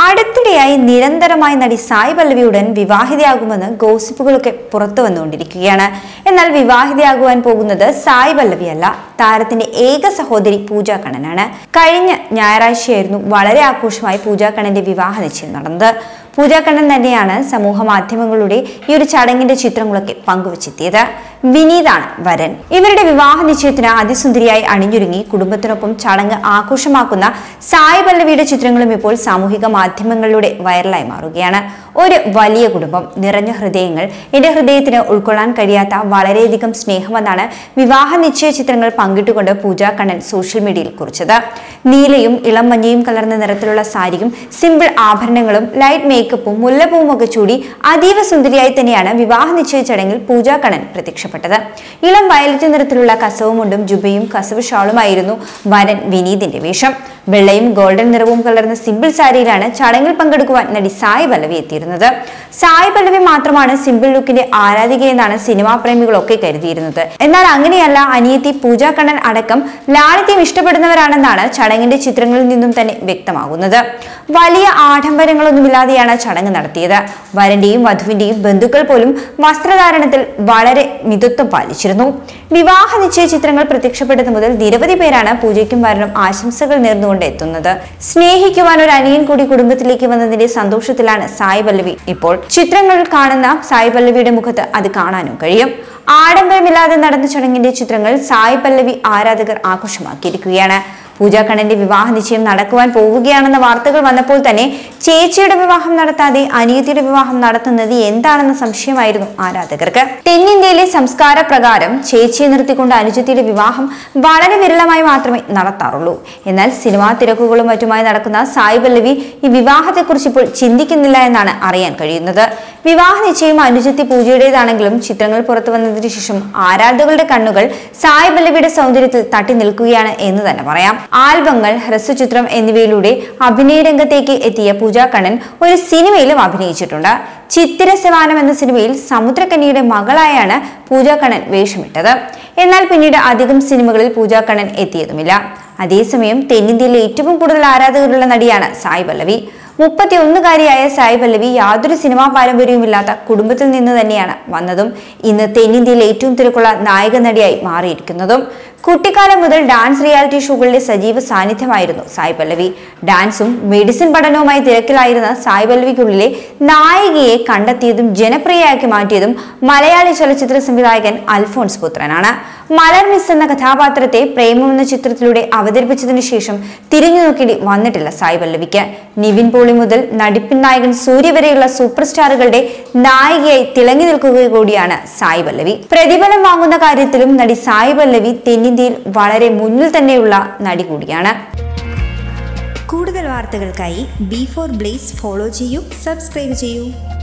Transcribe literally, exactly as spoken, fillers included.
അടുത്തിടെയായി നിരന്തരമായി നടി സായി പല്ലവിയുടൻ വിവാഹിതയാകുമെന്ന് ഗോസിപ്പുകളൊക്കെ പുറത്തു വന്നുകൊണ്ടിരിക്കുകയാണ്. എന്നാൽ വിവാഹിതയാകുവാൻ പോകുന്നത് സായി പല്ലവിയല്ല, താരത്തിന്റെ ഏക സഹോദരി പൂജ കണ്ണനാണ്. കഴിഞ്ഞ ഞായറാഴ്ചയായിരുന്നു വളരെ ആഘോഷമായി പൂജ കണ്ണന്റെ വിവാഹ നിശ്ചയം നടന്നത്. പൂജ കണ്ണൻ തന്നെയാണ് സമൂഹ മാധ്യമങ്ങളുടെ ഈ ഒരു ചടങ്ങിന്റെ ചിത്രങ്ങളൊക്കെ പങ്കുവച്ചെത്തിയത്. വിനീതാണ് വരൻ. ഇവരുടെ വിവാഹ നിശ്ചയത്തിന് അതിസുന്ദരിയായി അണിഞ്ഞൊരുങ്ങി കുടുംബത്തിനൊപ്പം ചടങ്ങ് ആഘോഷമാക്കുന്ന സായി പല്ലവിയുടെ ചിത്രങ്ങളും ഇപ്പോൾ സാമൂഹിക മാധ്യമങ്ങളിലൂടെ വൈറലായി മാറുകയാണ്. ഒരു വലിയ കുടുംബം, നിറഞ്ഞ ഹൃദയങ്ങൾ, എന്റെ ഹൃദയത്തിന് ഉൾക്കൊള്ളാൻ കഴിയാത്ത വളരെയധികം സ്നേഹമെന്നാണ് വിവാഹ നിശ്ചയ ചിത്രങ്ങൾ പങ്കിട്ടുകൊണ്ട് പൂജ കണ്ണൻ സോഷ്യൽ മീഡിയയിൽ കുറിച്ചത്. നീലയും ഇളം മഞ്ഞയും കലർന്ന നിറത്തിലുള്ള സാരിയും സിമ്പിൾ ആഭരണങ്ങളും ലൈറ്റ് മേക്കപ്പും മുല്ലപ്പൂവും ഒക്കെ ചൂടി അതീവ സുന്ദരിയായി തന്നെയാണ് വിവാഹ നിശ്ചയ ചടങ്ങിൽ പൂജ കണ്ണൻ പ്രത്യക്ഷപ്പെട്ടത്. ഇളം വയലറ്റ് നിറത്തിലുള്ള കസവ് മുണ്ടും ജുബയും കസവ് ഷാളുമായിരുന്നു വരൻ വിനീതിന്റെ വേഷം. വെള്ളയും ഗോൾഡൻ നിറവും കലർന്ന സിമ്പിൾ സാരിയിലാണ് ചടങ്ങിൽ പങ്കെടുക്കുവാൻ നടി സായി പല്ലവി എത്തിയിരുന്നത്. സായി പല്ലവി മാത്രമാണ് സിമ്പിൾ ലുക്കിന്റെ ആരാധികയെന്നാണ് സിനിമാ പ്രേമികളൊക്കെ കരുതിയിരുന്നത്. എന്നാൽ അങ്ങനെയല്ല, അനിയത്തി പൂജ കണ്ണൻ അടക്കം ലാളിത്യം ഇഷ്ടപ്പെടുന്നവരാണെന്നാണ് ചടങ്ങിന്റെ ചിത്രങ്ങളിൽ നിന്നും തന്നെ വ്യക്തമാകുന്നത്. വലിയ ആഡംബരങ്ങളൊന്നുമില്ലാതെയാണ് ചടങ്ങ് നടത്തിയത്. വരന്റെയും വധുവിന്റെയും ബന്ധുക്കൾ പോലും വസ്ത്രധാരണത്തിൽ വളരെ മിതത്വം പാലിച്ചിരുന്നു. വിവാഹ നിശ്ചയ ചിത്രങ്ങൾ പ്രത്യക്ഷപ്പെട്ടത് മുതൽ നിരവധി പേരാണ് പൂജയ്ക്കും വരനും ആശംസകൾ നേർന്നുകൊണ്ട് എത്തുന്നത്. സ്നേഹിക്കുവാൻ ഒരു അനിയൻ കൂടി കുടുംബത്തിലേക്ക് വന്നതിന്റെ സന്തോഷത്തിലാണ് സായി പല്ലവി ഇപ്പോൾ. ചിത്രങ്ങളിൽ കാണുന്ന സായി പല്ലവിയുടെ മുഖത്ത് അത് കാണാനും കഴിയും. ആഡംബരമില്ലാതെ നടന്ന ചടങ്ങിന്റെ ചിത്രങ്ങൾ സായി പല്ലവി ആരാധകർ ആഘോഷമാക്കിയിരിക്കുകയാണ്. പൂജ കണ്ണന്റെ വിവാഹ നിശ്ചയം നടക്കുവാൻ പോവുകയാണെന്ന വാർത്തകൾ വന്നപ്പോൾ തന്നെ ചേച്ചിയുടെ വിവാഹം നടത്താതെ അനിയത്തിയുടെ വിവാഹം നടത്തുന്നത് എന്താണെന്ന സംശയമായിരുന്നു ആരാധകർക്ക്. തെന്നിന്ത്യയിലെ സംസ്കാര പ്രകാരം ചേച്ചിയെ നിർത്തിക്കൊണ്ട് അനുജത്തിയുടെ വിവാഹം വളരെ വിരളമായി മാത്രമേ നടത്താറുള്ളൂ. എന്നാൽ സിനിമാ തിരക്കുകളും മറ്റുമായി നടക്കുന്ന സായി പല്ലവി ഈ വിവാഹത്തെക്കുറിച്ച് ഇപ്പോൾ ചിന്തിക്കുന്നില്ല എന്നാണ് അറിയാൻ കഴിയുന്നത്. വിവാഹ നിശ്ചയം അനുജത്തി പൂജയുടേതാണെങ്കിലും ചിത്രങ്ങൾ പുറത്തു വന്നതിന് ശേഷം ആരാധകരുടെ കണ്ണുകൾ സായി പല്ലവിയുടെ സൗന്ദര്യത്തിൽ തട്ടി നിൽക്കുകയാണ് എന്ന് തന്നെ പറയാം. ആൽബങ്ങൾ, ഹ്രസ്വചിത്രം എന്നിവയിലൂടെ അഭിനയ രംഗത്തേക്ക് എത്തിയ പൂജ കണ്ണൻ ഒരു സിനിമയിലും അഭിനയിച്ചിട്ടുണ്ട്. ചിത്തിര സവാനം എന്ന സിനിമയിൽ സമുദ്രകന്യയുടെ മകളായാണ് പൂജ കണ്ണൻ വേഷമിട്ടത്. എന്നാൽ പിന്നീട് അധികം സിനിമകളിൽ പൂജ കണ്ണൻ എത്തിയതുമില്ല. അതേസമയം തെന്നിന്ത്യയിലെ ഏറ്റവും കൂടുതൽ ആരാധകരുള്ള നടിയാണ് സായി പല്ലവി. മുപ്പത്തി ഒന്നുകാരിയായ സായി പല്ലവി യാതൊരു സിനിമാ പാരമ്പര്യവുമില്ലാത്ത കുടുംബത്തിൽ നിന്ന് തന്നെയാണ് വന്നതും ഇന്ന് തെന്നിന്ത്യയിലെ ഏറ്റവും തിരക്കുള്ള നായിക നടിയായി മാറിയിരിക്കുന്നതും. കുട്ടിക്കാലം മുതൽ ഡാൻസ് റിയാലിറ്റി ഷോകളിലെ സജീവ സാന്നിധ്യമായിരുന്നു സായി പല്ലവി. ഡാൻസും മെഡിസിൻ പഠനവുമായി തിരക്കിലായിരുന്ന സായി പല്ലവിക്കുള്ളിലെ നായികയെ കണ്ടെത്തിയതും ജനപ്രിയയാക്കി മാറ്റിയതും മലയാളി ചലച്ചിത്ര സംവിധായകൻ അൽഫോൺസ് പുത്രനാണ്. മലർ മിസ് എന്ന കഥാപാത്രത്തെ പ്രേമം എന്ന ചിത്രത്തിലൂടെ അവതരിപ്പിച്ചതിനു ശേഷം തിരിഞ്ഞു നോക്കേണ്ടി വന്നിട്ടില്ല സായി പല്ലവിക്ക്. നിവിൻ പോളി മുതൽ നടിപ്പിൻ നായകൻ സൂര്യ വരെയുള്ള സൂപ്പർ സ്റ്റാറുകളുടെ നായികയായി തിളങ്ങി നിൽക്കുക കൂടിയാണ് സായി പല്ലവി. പ്രതിഫലം വാങ്ങുന്ന കാര്യത്തിലും നടി സായി പല്ലവി തെന്നിന്ത്യയിൽ വളരെ മുന്നിൽ തന്നെയുള്ള നടി കൂടിയാണ്. കൂടുതൽ വാർത്തകൾക്കായി ബി ഫോർ ബ്ലേസ് ഫോളോ ചെയ്യൂ, സബ്സ്ക്രൈബ് ചെയ്യൂ.